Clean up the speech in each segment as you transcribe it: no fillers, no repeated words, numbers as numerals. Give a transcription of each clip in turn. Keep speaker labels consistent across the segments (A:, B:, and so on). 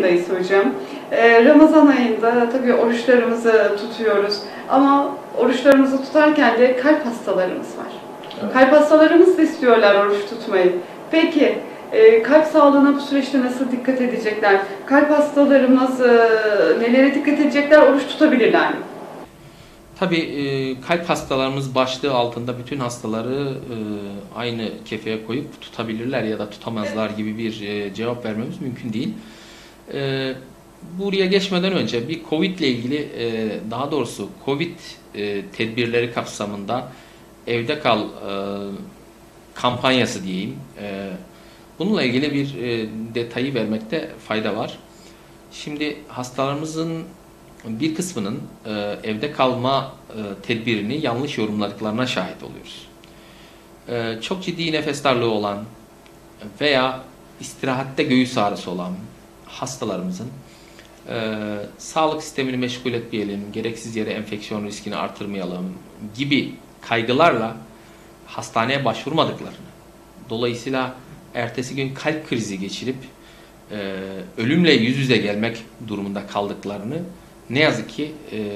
A: ayındayız hocam. Ramazan ayında tabii oruçlarımızı tutuyoruz. Ama oruçlarımızı tutarken de kalp hastalarımız var. Evet. Kalp hastalarımız da istiyorlar oruç tutmayı. Peki kalp sağlığına bu süreçte nasıl dikkat edecekler? Kalp hastalarımız nelere dikkat edecekler? Oruç tutabilirler mi?
B: Tabii kalp hastalarımız başlığı altında bütün hastaları aynı kefeye koyup tutabilirler ya da tutamazlar gibi bir cevap vermemiz mümkün değil. Buraya geçmeden önce bir Covid ile ilgili daha doğrusu Covid tedbirleri kapsamında evde kal kampanyası diyeyim. Bununla ilgili bir detayı vermekte fayda var. Şimdi hastalarımızın bir kısmının evde kalma tedbirini yanlış yorumladıklarına şahit oluyoruz. Çok ciddi nefes darlığı olan veya istirahatte göğüs ağrısı olan hastalarımızın sağlık sistemini meşgul etmeyelim, gereksiz yere enfeksiyon riskini artırmayalım gibi kaygılarla hastaneye başvurmadıklarını, dolayısıyla ertesi gün kalp krizi geçirip ölümle yüz yüze gelmek durumunda kaldıklarını ne yazık ki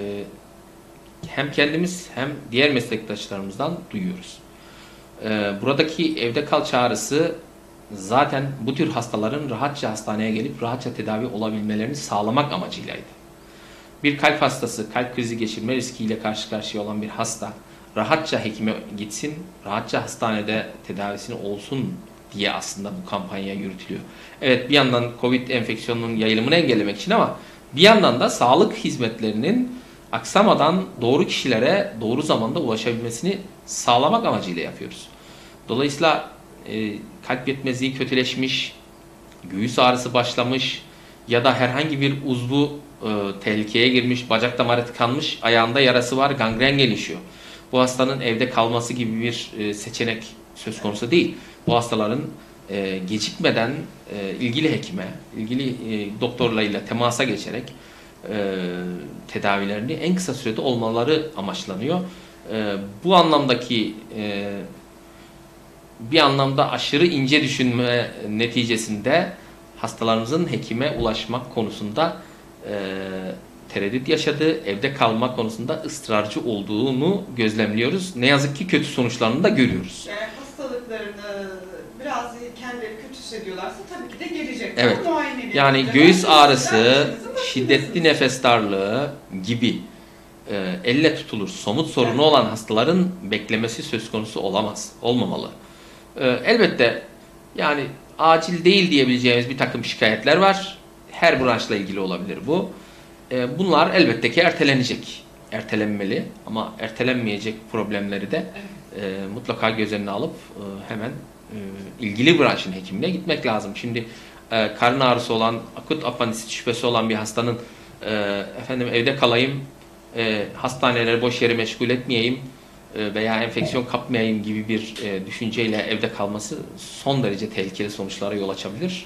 B: hem kendimiz hem diğer meslektaşlarımızdan duyuyoruz. Buradaki evde kal çağrısı zaten bu tür hastaların rahatça hastaneye gelip rahatça tedavi olabilmelerini sağlamak amacıylaydı. Bir kalp hastası, kalp krizi geçirme riskiyle karşı karşıya olan bir hasta rahatça hekime gitsin, rahatça hastanede tedavisini olsun diye aslında bu kampanya yürütülüyor. Evet, bir yandan Covid enfeksiyonunun yayılımını engellemek için ama bir yandan da sağlık hizmetlerinin aksamadan doğru kişilere doğru zamanda ulaşabilmesini sağlamak amacıyla yapıyoruz. Dolayısıyla kalp yetmezliği kötüleşmiş, göğüs ağrısı başlamış ya da herhangi bir uzvu tehlikeye girmiş, bacak damarı tıkanmış, ayağında yarası var, gangren gelişiyor. Bu hastanın evde kalması gibi bir seçenek söz konusu değil. Bu hastaların gecikmeden ilgili hekime, ilgili doktorlarıyla temasa geçerek tedavilerini en kısa sürede olmaları amaçlanıyor. Bu anlamdaki bir anlamda aşırı ince düşünme neticesinde hastalarımızın hekime ulaşmak konusunda tereddüt yaşadığı, evde kalma konusunda ısrarcı olduğunu gözlemliyoruz. Ne yazık ki kötü sonuçlarını da görüyoruz.
A: Yani hastalıklarını biraz kendileri kötü hissediyorlarsa tabii ki de gelecekler.
B: Evet. Yani göğüs ağrısı, şiddetli nefes darlığı gibi elle tutulur somut sorunu olan hastaların beklemesi söz konusu olmamalı. Elbette yani acil değil diyebileceğimiz bir takım şikayetler var. Her branşla ilgili olabilir bu. Bunlar elbette ki ertelenecek. Ertelenmeli ama ertelenmeyecek problemleri de mutlaka göz önüne alıp hemen ilgili branşın hekimine gitmek lazım. Şimdi karın ağrısı olan, akut apandisit şüphesi olan bir hastanın efendim evde kalayım, hastaneleri boş yere meşgul etmeyeyim veya enfeksiyon kapmayayım gibi bir düşünceyle evde kalması son derece tehlikeli sonuçlara yol açabilir.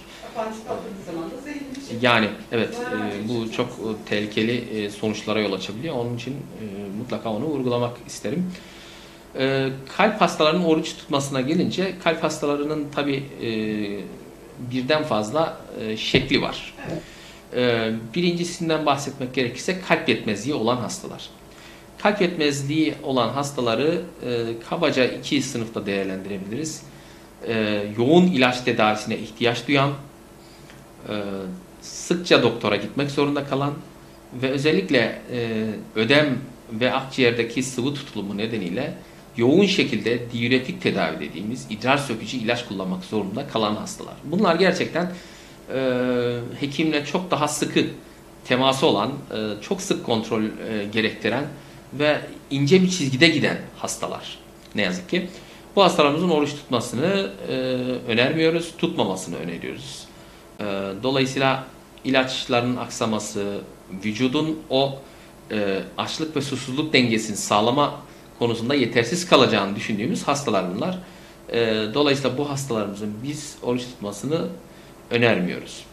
B: Yani evet, bu çok tehlikeli sonuçlara yol açabiliyor. Onun için mutlaka onu vurgulamak isterim. Kalp hastalarının oruç tutmasına gelince kalp hastalarının tabi birden fazla şekli var. Birincisinden bahsetmek gerekirse kalp yetmezliği olan hastalar. Kalp yetmezliği olan hastaları kabaca iki sınıfta değerlendirebiliriz. Yoğun ilaç tedavisine ihtiyaç duyan, sıkça doktora gitmek zorunda kalan ve özellikle ödem ve akciğerdeki sıvı tutulumu nedeniyle yoğun şekilde diüretik tedavi dediğimiz idrar sökücü ilaç kullanmak zorunda kalan hastalar. Bunlar gerçekten hekimle çok daha sıkı teması olan, çok sık kontrol gerektiren ve ince bir çizgide giden hastalar. Ne yazık ki. Bu hastalarımızın oruç tutmasını önermiyoruz, tutmamasını öneriyoruz. Dolayısıyla ilaçların aksaması, vücudun o açlık ve susuzluk dengesini sağlama konusunda yetersiz kalacağını düşündüğümüz hastalar bunlar. Dolayısıyla bu hastalarımızın biz oruç tutmasını önermiyoruz.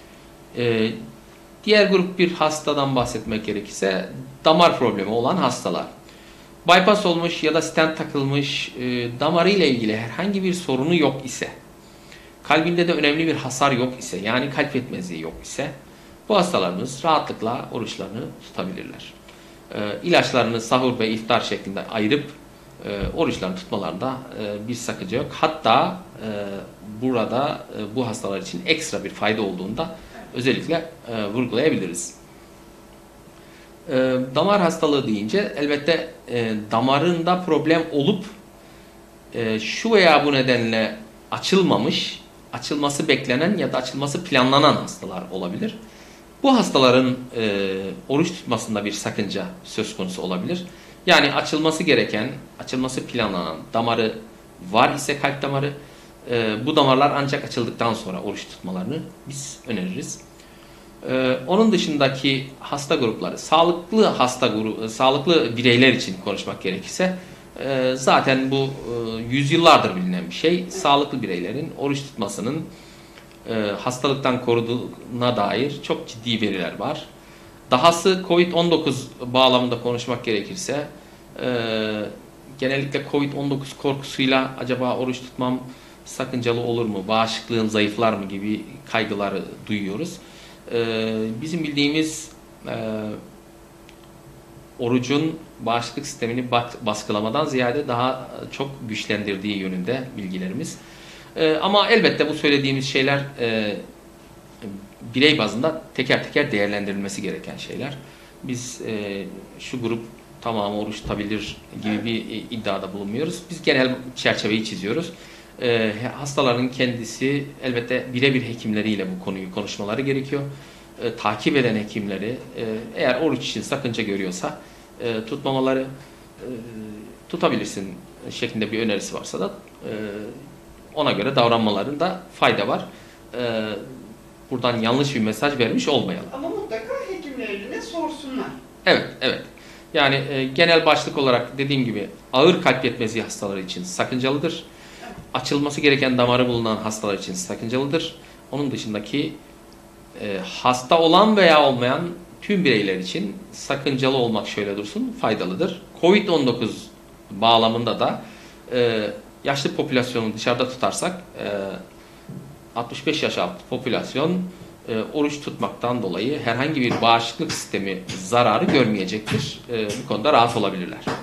B: Diğer grup bir hastadan bahsetmek gerekirse damar problemi olan hastalar. Bypass olmuş ya da stent takılmış, damarıyla ilgili herhangi bir sorunu yok ise, kalbinde de önemli bir hasar yok ise, yani kalp yetmezliği yok ise bu hastalarımız rahatlıkla oruçlarını tutabilirler. İlaçlarını sahur ve iftar şeklinde ayırıp oruçlarını tutmalarında bir sakınca yok. Hatta burada bu hastalar için ekstra bir fayda olduğunda özellikle vurgulayabiliriz. Damar hastalığı deyince elbette damarında problem olup şu veya bu nedenle açılmamış, açılması beklenen ya da açılması planlanan hastalar olabilir. Bu hastaların oruç tutmasında bir sakınca söz konusu olabilir. Yani açılması gereken, açılması planlanan damarı var ise kalp damarı, bu damarlar ancak açıldıktan sonra oruç tutmalarını biz öneririz. Onun dışındaki hasta grupları, sağlıklı bireyler için konuşmak gerekirse, zaten bu yüzyıllardır bilinen bir şey. Sağlıklı bireylerin oruç tutmasının hastalıktan koruduğuna dair çok ciddi veriler var. Dahası Covid-19 bağlamında konuşmak gerekirse, genellikle Covid-19 korkusuyla acaba oruç tutmam sakıncalı olur mu, bağışıklığım zayıflar mı gibi kaygıları duyuyoruz. Bizim bildiğimiz orucun bağışıklık sistemini baskılamadan ziyade daha çok güçlendirdiği yönünde bilgilerimiz. Ama elbette bu söylediğimiz şeyler birey bazında teker teker değerlendirilmesi gereken şeyler. Biz şu grup tamamı oruç tutabilir gibi bir iddiada bulunmuyoruz. Biz genel çerçeveyi çiziyoruz. Hastaların kendisi elbette birebir hekimleriyle bu konuyu konuşmaları gerekiyor. Takip eden hekimleri eğer oruç için sakınca görüyorsa tutmamaları, tutabilirsin şeklinde bir önerisi varsa da ona göre davranmalarında fayda var. Buradan yanlış bir mesaj vermiş olmayalım.
A: Ama mutlaka hekimlerine sorsunlar.
B: Evet, evet. Yani genel başlık olarak dediğim gibi ağır kalp yetmezliği hastaları için sakıncalıdır. Açılması gereken damarı bulunan hastalar için sakıncalıdır. Onun dışındaki hasta olan veya olmayan tüm bireyler için sakıncalı olmak şöyle dursun, faydalıdır. Covid-19 bağlamında da yaşlı popülasyonu dışarıda tutarsak 65 yaş altı popülasyon oruç tutmaktan dolayı herhangi bir bağışıklık sistemi zararı görmeyecektir. Bu konuda rahat olabilirler.